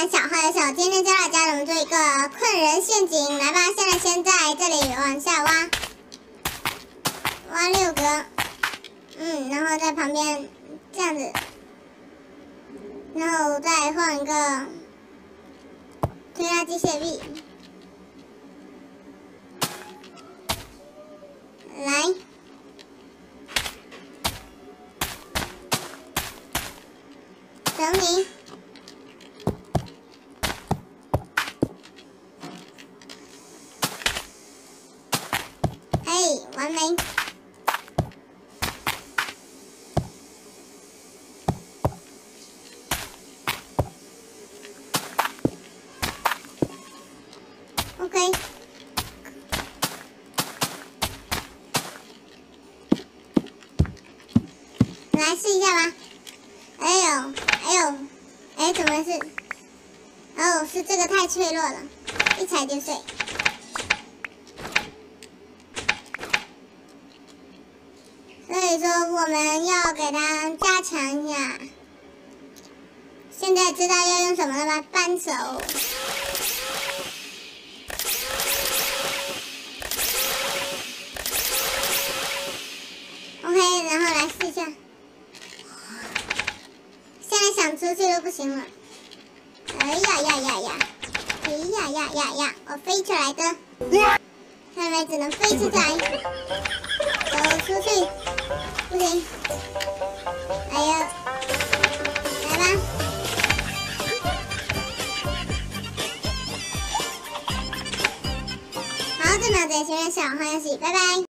人小号游戏，我今天教大家怎么做一个困人陷阱，来吧！现在先在这里往下挖6个，然后在旁边这样子，然后再放一个推拉机械臂，来，整理。 完美。OK。来试一下吧。哎，怎么是？哦，是这个太脆弱了，一踩就碎。 所以说我们要给它加强一下。现在知道要用什么了吧？扳手。OK， 然后来试一下。现在想出去都不行了。哎呀，我飞出来的。看来只能飞出来。走出去。 不行，哎呀，来吧，好，这秒子前面小号游戏，拜拜。